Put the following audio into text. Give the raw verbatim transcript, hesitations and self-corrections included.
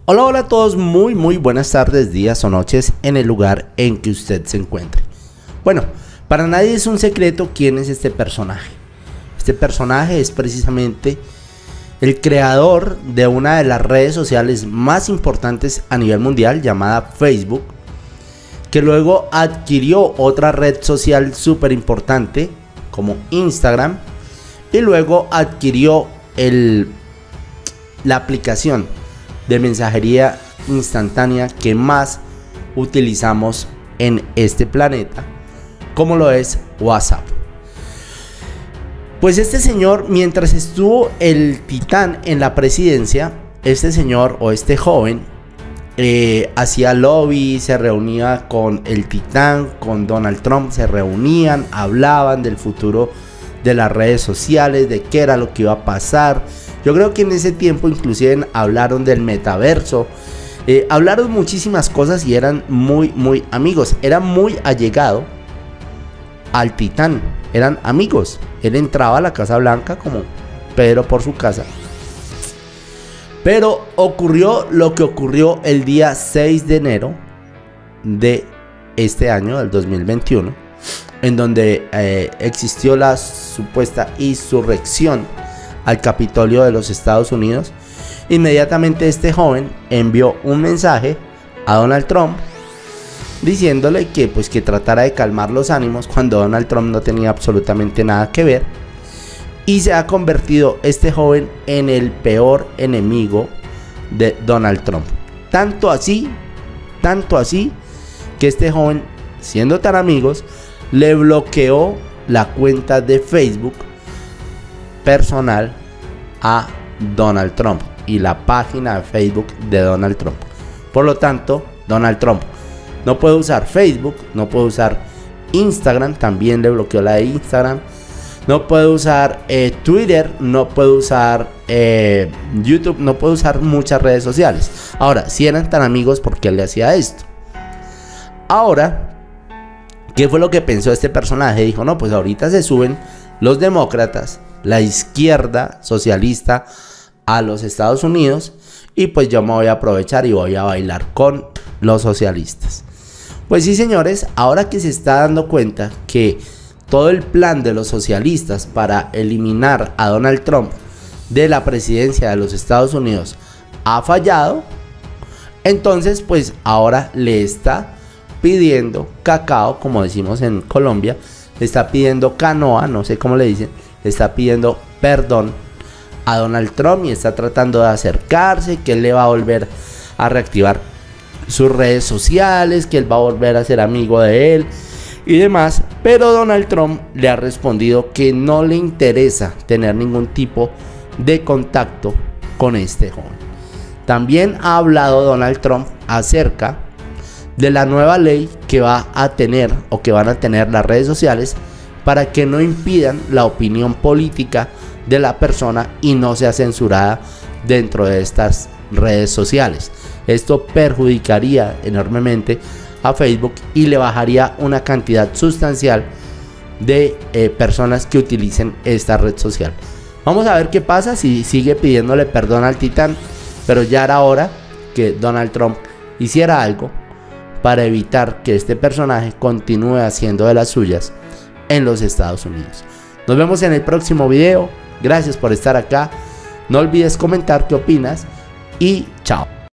Hola, hola a todos, muy muy buenas tardes, días o noches en el lugar en que usted se encuentre. Bueno, para nadie es un secreto quién es este personaje. Este personaje es precisamente el creador de una de las redes sociales más importantes a nivel mundial, llamada Facebook, que luego adquirió otra red social súper importante como Instagram, y luego adquirió el, la aplicación de mensajería instantánea que más utilizamos en este planeta, como lo es WhatsApp. Pues este señor, mientras estuvo el titán en la presidencia, este señor o este joven eh, hacía lobby, se reunía con el titán, con Donald Trump, se reunían, hablaban del futuro de las redes sociales, de qué era lo que iba a pasar. Yo creo que en ese tiempo inclusive hablaron del metaverso, eh, hablaron muchísimas cosas y eran muy muy amigos. Era muy allegado al titán, eran amigos. Él entraba a la Casa Blanca como Pedro por su casa. Pero ocurrió lo que ocurrió el día seis de enero de este año, del dos mil veintiuno, en donde eh, existió la supuesta insurrección al Capitolio de los Estados Unidos. Inmediatamente este joven envió un mensaje a Donald Trump diciéndole que pues que tratara de calmar los ánimos, cuando Donald Trump no tenía absolutamente nada que ver, y se ha convertido este joven en el peor enemigo de Donald Trump. Tanto así, tanto así que este joven, siendo tan amigos, le bloqueó la cuenta de Facebook personal a Donald Trump y la página de Facebook de Donald Trump. Por lo tanto, Donald Trump no puede usar Facebook, no puede usar Instagram, también le bloqueó la de Instagram, no puede usar eh, Twitter, no puede usar eh, YouTube, no puede usar muchas redes sociales. Ahora, si eran tan amigos, ¿por qué le hacía esto? Ahora, ¿qué fue lo que pensó este personaje? Dijo, no, pues ahorita se suben los demócratas, la izquierda socialista a los Estados Unidos, y pues yo me voy a aprovechar y voy a bailar con los socialistas. Pues sí, señores, ahora que se está dando cuenta que todo el plan de los socialistas para eliminar a Donald Trump de la presidencia de los Estados Unidos ha fallado, entonces pues ahora le está pidiendo cacao, como decimos en Colombia, le está pidiendo canoa, no sé cómo le dicen, le está pidiendo perdón a Donald Trump y está tratando de acercarse, que él le va a volver a reactivar sus redes sociales, que él va a volver a ser amigo de él y demás. Pero Donald Trump le ha respondido que no le interesa tener ningún tipo de contacto con este joven. También ha hablado Donald Trump acerca de la nueva ley que va a tener o que van a tener las redes sociales para que no impidan la opinión política de la persona y no sea censurada dentro de estas redes sociales. Esto perjudicaría enormemente a Facebook y le bajaría una cantidad sustancial de eh, personas que utilicen esta red social. Vamos a ver qué pasa si sigue pidiéndole perdón al titán, pero ya era hora que Donald Trump hiciera algo para evitar que este personaje continúe haciendo de las suyas en los Estados Unidos. Nos vemos en el próximo video. Gracias por estar acá. No olvides comentar qué opinas y chao.